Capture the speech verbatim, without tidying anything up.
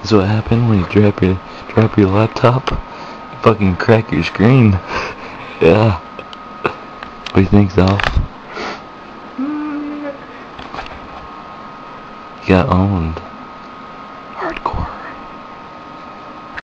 This is what happened when you drop your drop your laptop. You fucking crack your screen. Yeah. What do you think, Zolf? You got owned.